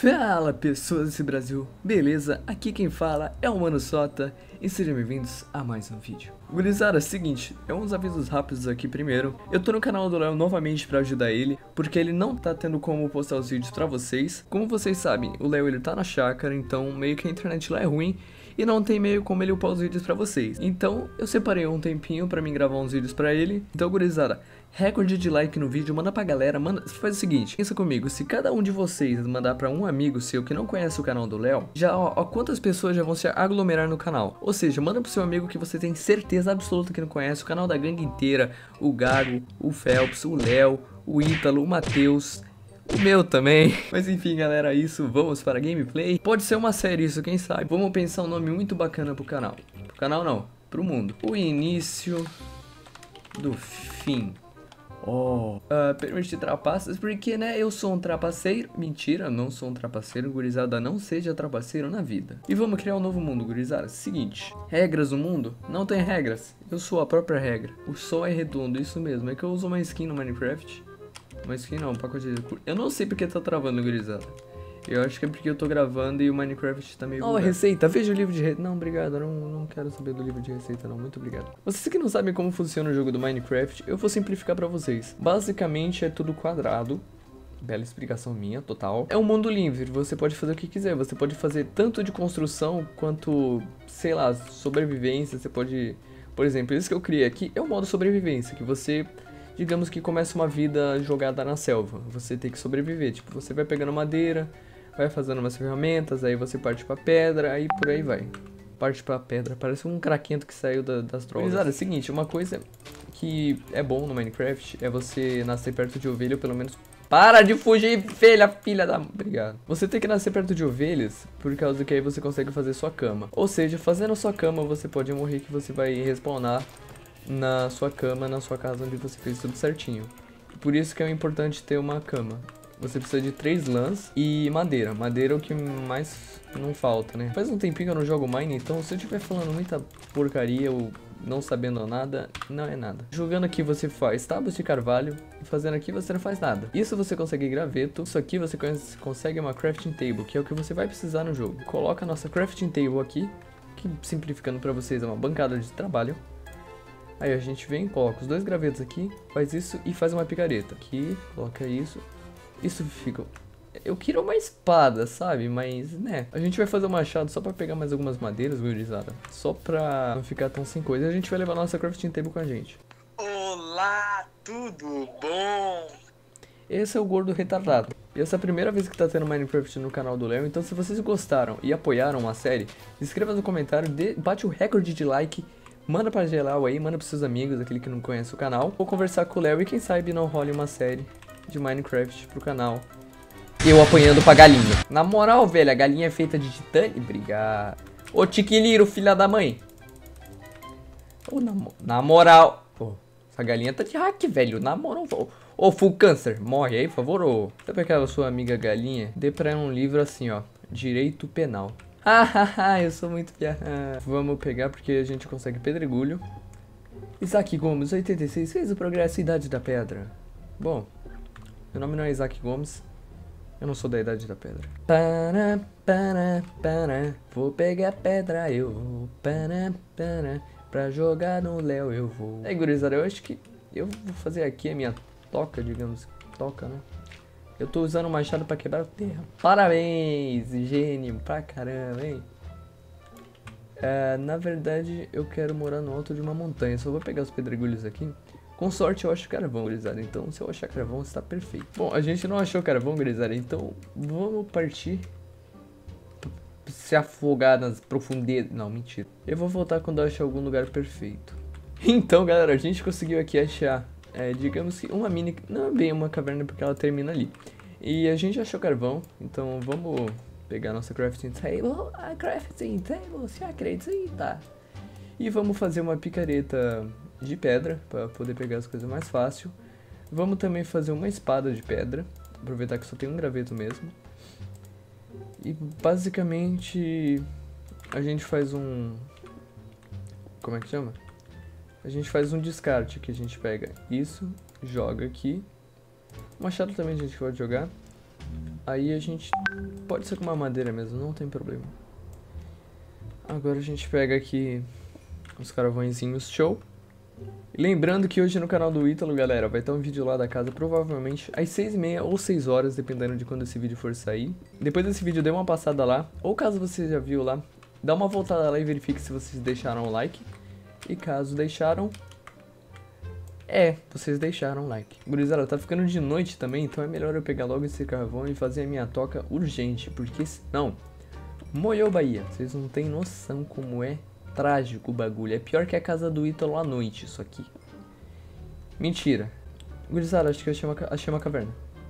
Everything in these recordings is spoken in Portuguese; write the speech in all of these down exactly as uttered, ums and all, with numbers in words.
Fala pessoas desse Brasil, beleza? Aqui quem fala é o Mano Sota e sejam bem-vindos a mais um vídeo. Gurizada, é o seguinte, é uns avisos rápidos aqui primeiro. Eu tô no canal do Léo novamente pra ajudar ele, porque ele não tá tendo como postar os vídeos pra vocês. Como vocês sabem, o Léo ele tá na chácara, então meio que a internet lá é ruim e não tem meio como ele upar os vídeos pra vocês. Então eu separei um tempinho pra mim gravar uns vídeos pra ele. Então gurizada, recorde de like no vídeo, manda pra galera, manda, faz o seguinte, pensa comigo, se cada um de vocês mandar pra um amigo seu que não conhece o canal do Léo, já ó, ó, quantas pessoas já vão se aglomerar no canal? Ou seja, manda pro seu amigo que você tem certeza absoluta que não conhece, o canal da gangue inteira, o Gago, o Phelps, o Léo, o Ítalo, o Matheus, o meu também. Mas enfim galera, isso, vamos para a gameplay. Pode ser uma série isso, quem sabe. Vamos pensar um nome muito bacana pro canal. Pro canal não, pro mundo. O início do fim. Oh, uh, permitir trapaças, porque né, eu sou um trapaceiro. Mentira, não sou um trapaceiro, gurizada, não seja trapaceiro na vida. E vamos criar um novo mundo, gurizada. Seguinte, regras no mundo? Não tem regras, eu sou a própria regra. O sol é redondo, isso mesmo, é que eu uso uma skin no Minecraft. Uma skin não, um pacote de... Eu não sei porque tá travando, gurizada. Eu acho que é porque eu tô gravando e o Minecraft tá meio... Ó, oh, receita, veja o livro de receita. Não, obrigado, eu não, não quero saber do livro de receita não, muito obrigado. Vocês que não sabem como funciona o jogo do Minecraft, eu vou simplificar pra vocês. Basicamente é tudo quadrado. Bela explicação minha, total. É um mundo livre, você pode fazer o que quiser. Você pode fazer tanto de construção quanto, sei lá, sobrevivência. Você pode... Por exemplo, isso que eu criei aqui é o modo sobrevivência, que você... Digamos que começa uma vida jogada na selva. Você tem que sobreviver, tipo, você vai pegando madeira, vai fazendo umas ferramentas, aí você parte pra pedra, aí por aí vai. Parte pra pedra, parece um craquento que saiu da, das drogas. Mas, é o seguinte, uma coisa que é bom no Minecraft é você nascer perto de ovelha, ou pelo menos... Para de fugir, filha, filha da... Obrigado. Você tem que nascer perto de ovelhas, por causa que aí você consegue fazer sua cama. Ou seja, fazendo sua cama, você pode morrer que você vai respawnar na sua cama, na sua casa onde você fez tudo certinho. Por isso que é importante ter uma cama. Você precisa de três lãs e madeira. Madeira é o que mais não falta, né? Faz um tempinho que eu não jogo Mine, então se eu estiver falando muita porcaria ou não sabendo nada, não é nada. Jogando aqui você faz tábuas de carvalho e fazendo aqui você não faz nada. Isso você consegue graveto, isso aqui você consegue uma crafting table, que é o que você vai precisar no jogo. Coloca a nossa crafting table aqui, que simplificando pra vocês é uma bancada de trabalho. Aí a gente vem, coloca os dois gravetos aqui, faz isso e faz uma picareta. Aqui, coloca isso. Isso fica... Eu queria uma espada, sabe? Mas, né? A gente vai fazer um machado só pra pegar mais algumas madeiras, gurizada. Só pra não ficar tão sem coisa. E a gente vai levar a nossa crafting table com a gente. Olá, tudo bom? Esse é o gordo retardado. E essa é a primeira vez que tá tendo Minecraft no canal do Léo. Então se vocês gostaram e apoiaram a série, escreva no comentário, dê, bate o recorde de like. Manda pra geral aí, manda pros seus amigos, aquele que não conhece o canal. Vou conversar com o Léo e quem sabe não role uma série de Minecraft pro canal. Eu apanhando pra galinha. Na moral, velho, a galinha é feita de titânio. Obrigado. Ô, Tiquiliro, filha da mãe. Ô, na, na moral. Pô, essa galinha tá de hack, velho. Na moral. Ô, ô, Full Cancer, morre aí, por favor. Ô. Sabe aquela sua amiga galinha? Dê pra ela um livro assim, ó. Direito penal. Hahaha, eu sou muito piada. Vamos pegar porque a gente consegue pedregulho. Isaac Gomes, oitenta e seis, fez o progresso Idade da Pedra. Bom, meu nome não é Isaac Gomes. Eu não sou da Idade da Pedra. Para, para, para. Vou pegar pedra, eu vou. Para, para. Pra jogar no Léo, eu vou. Aí, gurizada, eu acho que eu vou fazer aqui a minha toca, digamos. Toca, né? Eu tô usando o machado pra quebrar a terra. Parabéns, gênio pra caramba, hein? É, na verdade, eu quero morar no alto de uma montanha. Só vou pegar os pedregulhos aqui. Com sorte eu acho carvão, gurizada. Então, se eu achar carvão, está perfeito. Bom, a gente não achou carvão, gurizada. Então, vamos partir. Se afogar nas profundezas. Não, mentira. Eu vou voltar quando eu achar algum lugar perfeito. Então, galera, a gente conseguiu aqui achar... É, digamos que uma mini, não é bem uma caverna porque ela termina ali. E a gente achou carvão, então vamos pegar a nossa crafting table, a crafting table, se acredita. E vamos fazer uma picareta de pedra, para poder pegar as coisas mais fácil. Vamos também fazer uma espada de pedra, aproveitar que só tem um graveto mesmo. E basicamente a gente faz um... Como é que chama? A gente faz um descarte, que a gente pega isso, joga aqui. O machado também a gente pode jogar. Aí a gente... Pode ser com uma madeira mesmo, não tem problema. Agora a gente pega aqui os carvõezinhos, show. Lembrando que hoje no canal do Ítalo, galera, vai ter um vídeo lá da casa, provavelmente às seis e meia ou seis horas, dependendo de quando esse vídeo for sair. Depois desse vídeo, dê uma passada lá, ou caso você já viu lá, dá uma voltada lá e verifique se vocês deixaram o like. E caso deixaram, é, vocês deixaram o like. Gurizada, tá ficando de noite também, então é melhor eu pegar logo esse carvão e fazer a minha toca urgente, porque senão, moiou Bahia, vocês não tem noção como é trágico o bagulho. É pior que a casa do Ítalo à noite, isso aqui. Mentira. Gurizada, acho que eu achei uma, achei uma caverna.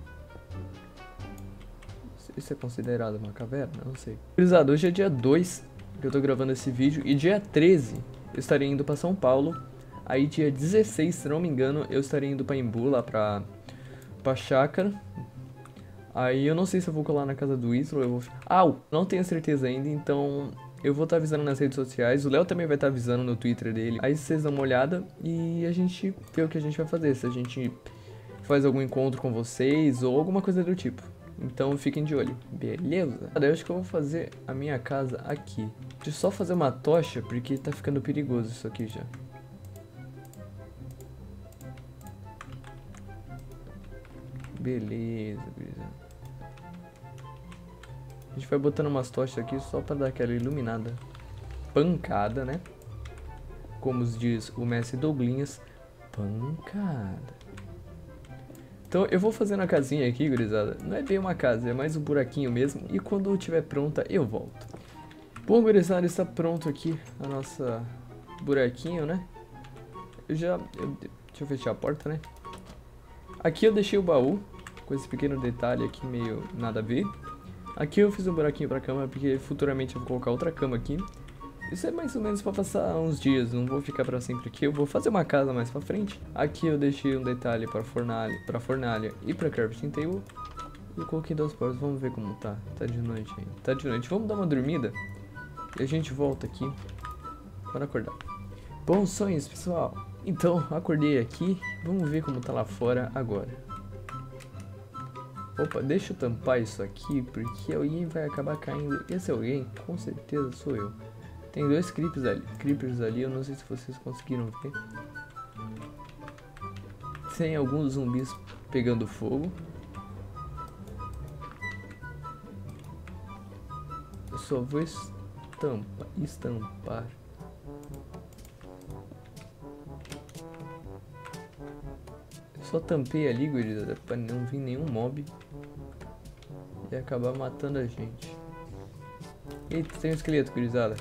Isso é considerado uma caverna? Não sei. Gurizada, hoje é dia dois que eu tô gravando esse vídeo. E dia treze eu estarei indo pra São Paulo. Aí dia dezesseis, se não me engano, eu estarei indo pra Embu, lá pra, pra chácara. Aí eu não sei se eu vou colar na casa do Ítalo. Eu vou... Ah, não tenho certeza ainda, então... Eu vou estar avisando nas redes sociais, o Léo também vai estar avisando no Twitter dele. Aí vocês dão uma olhada e a gente vê o que a gente vai fazer. Se a gente faz algum encontro com vocês ou alguma coisa do tipo. Então fiquem de olho, beleza? Eu acho que eu vou fazer a minha casa aqui. Deixa eu só fazer uma tocha, porque tá ficando perigoso isso aqui já. Beleza, beleza. A gente vai botando umas tochas aqui só pra dar aquela iluminada. Pancada, né? Como diz o mestre Douglinhas. Pancada. Então eu vou fazendo a casinha aqui, gurizada. Não é bem uma casa, é mais um buraquinho mesmo. E quando estiver pronta, eu volto. Bom, gurizada, está pronto aqui a nossa buraquinho, né? Eu já... Eu, deixa eu fechar a porta, né? Aqui eu deixei o baú. Com esse pequeno detalhe aqui meio nada a ver. Aqui eu fiz um buraquinho pra cama, porque futuramente eu vou colocar outra cama aqui. Isso é mais ou menos pra passar uns dias, não vou ficar pra sempre aqui. Eu vou fazer uma casa mais pra frente. Aqui eu deixei um detalhe pra fornalha, pra fornalha e pra crafting table. E eu coloquei duas portas, vamos ver como tá. Tá de noite ainda. Tá de noite, vamos dar uma dormida. E a gente volta aqui para acordar. Bons sonhos, pessoal. Então, acordei aqui, vamos ver como tá lá fora agora. Opa, deixa eu tampar isso aqui, porque alguém vai acabar caindo. Esse alguém, com certeza, sou eu. Tem dois creepers ali, creepers ali, eu não sei se vocês conseguiram ver. Tem alguns zumbis pegando fogo. Eu só vou estampar, estampar. Só tampei ali, gurizada, pra não vir nenhum mob e acabar matando a gente. Eita, tem um esqueleto, gurizada.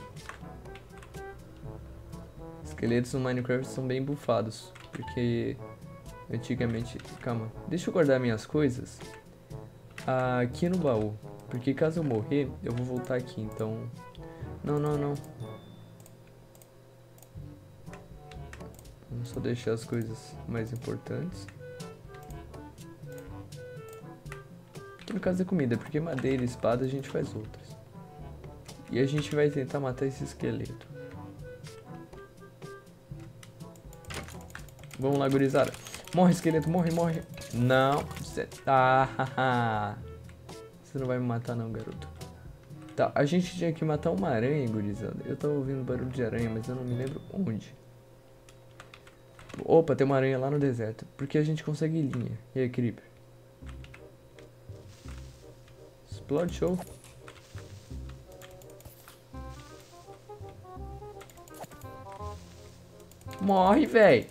Esqueletos no Minecraft são bem bufados, porque antigamente... Calma, deixa eu guardar minhas coisas aqui no baú, porque caso eu morrer, eu vou voltar aqui, então... Não, não, não. Vamos só deixar as coisas mais importantes. Aqui no caso da comida, porque madeira e espada a gente faz outras. E a gente vai tentar matar esse esqueleto. Vamos lá, gurizada. Morre, esqueleto, morre, morre. Não, você tá... Você não vai me matar não, garoto. Tá, a gente tinha que matar uma aranha, gurizada. Eu tava ouvindo barulho de aranha, mas eu não me lembro onde. Opa, tem uma aranha lá no deserto. Porque a gente consegue linha. E aí, creeper? Explode, show. Morre, véi.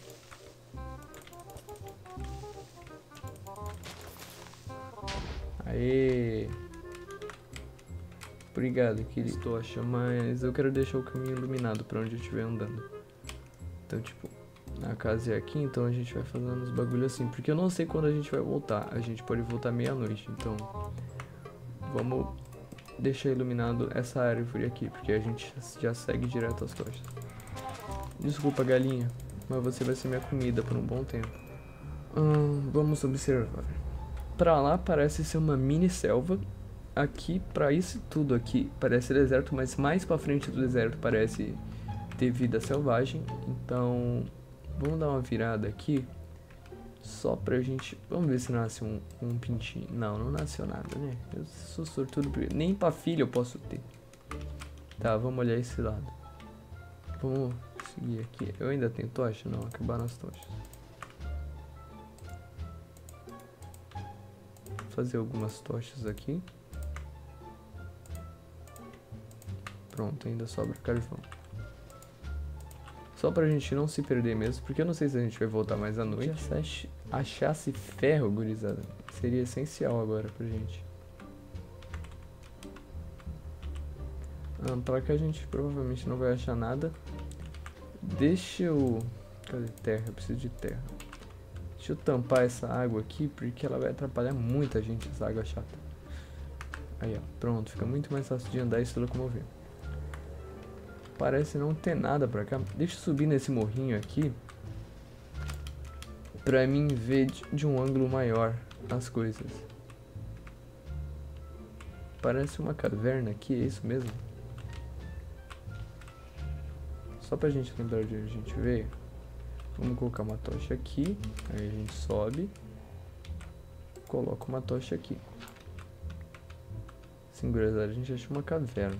Aê. Obrigado, querido. Tocha, mas eu quero deixar o caminho iluminado pra onde eu estiver andando. Então, tipo, a casa é aqui, então a gente vai fazendo uns bagulho assim. Porque eu não sei quando a gente vai voltar. A gente pode voltar meia-noite, então... Vamos deixar iluminado essa árvore aqui, porque a gente já segue direto às tochas. Desculpa, galinha, mas você vai ser minha comida por um bom tempo. Hum, vamos observar. Pra lá parece ser uma mini selva. Aqui, pra isso tudo aqui, parece deserto, mas mais pra frente do deserto parece ter vida selvagem. Então, vamos dar uma virada aqui, Só pra gente... Vamos ver se nasce um, um pintinho. Não, não nasceu nada, né? Eu sou sortudo. Nem pra filho eu posso ter. Tá, vamos olhar esse lado. Vamos seguir aqui. Eu ainda tenho tocha? Não, acabaram as tochas. Vou fazer algumas tochas aqui. Pronto, ainda sobra carvão. Só pra gente não se perder mesmo, porque eu não sei se a gente vai voltar mais à noite. Se achasse ferro, gurizada, seria essencial agora pra gente. Ah, pra cá a gente provavelmente não vai achar nada. Deixa eu... Cadê terra? Eu preciso de terra. Deixa eu tampar essa água aqui, porque ela vai atrapalhar muita gente, essa água chata. Aí, ó, pronto, fica muito mais fácil de andar e se locomover. Parece não ter nada pra cá. Deixa eu subir nesse morrinho aqui, pra mim ver de, de um ângulo maior as coisas. Parece uma caverna aqui, é isso mesmo? Só pra gente lembrar de onde a gente veio. Vamos colocar uma tocha aqui. Aí a gente sobe. Coloca uma tocha aqui. Sim, gurizada, a gente achou uma caverna.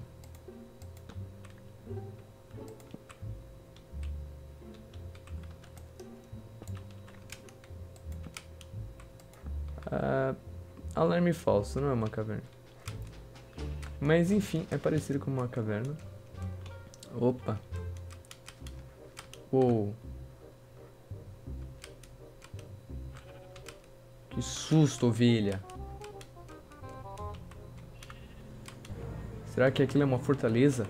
Ah, alarme falso, não é uma caverna. Mas enfim, é parecido com uma caverna. Opa. Uou. Que susto, ovelha. Será que aquilo é uma fortaleza?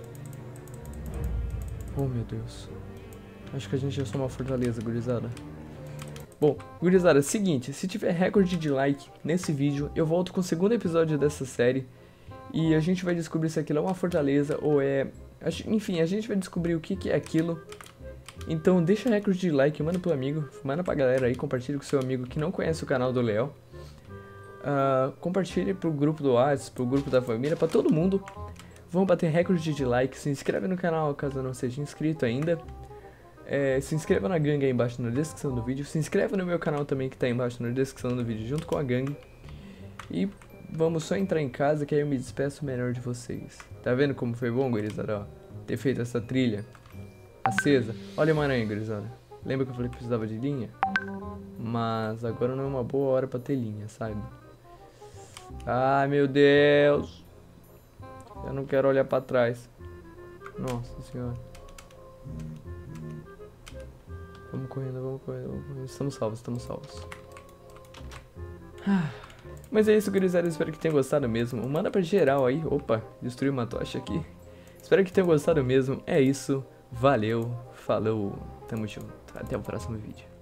Oh, meu Deus. Acho que a gente achou uma fortaleza, gurizada. Bom, gurizada, é o seguinte, se tiver recorde de like nesse vídeo, eu volto com o segundo episódio dessa série. E a gente vai descobrir se aquilo é uma fortaleza ou é... Enfim, a gente vai descobrir o que, que é aquilo. Então deixa recorde de like, manda pro amigo, manda pra galera aí, compartilha com seu amigo que não conhece o canal do Léo. Uh, compartilha pro grupo do WhatsApp, pro grupo da família, pra todo mundo. Vamos bater recorde de like, se inscreve no canal caso não seja inscrito ainda. É, se inscreva na gangue aí embaixo na descrição do vídeo. Se inscreva no meu canal também que tá aí embaixo na descrição do vídeo junto com a gangue. E vamos só entrar em casa que aí eu me despeço melhor de vocês. Tá vendo como foi bom, gurizada? Ó, ter feito essa trilha acesa. Olha uma aranha, gurizada. Lembra que eu falei que precisava de linha? Mas agora não é uma boa hora pra ter linha, sabe? Ai, meu Deus. Eu não quero olhar pra trás. Nossa senhora. Vamos correndo, vamos correndo, vamos correndo. Estamos salvos, estamos salvos. Ah, mas é isso, gurizada. Espero que tenham gostado mesmo. Manda pra geral aí. Opa, destruí uma tocha aqui. Espero que tenham gostado mesmo. É isso. Valeu. Falou. Tamo junto. Até o próximo vídeo.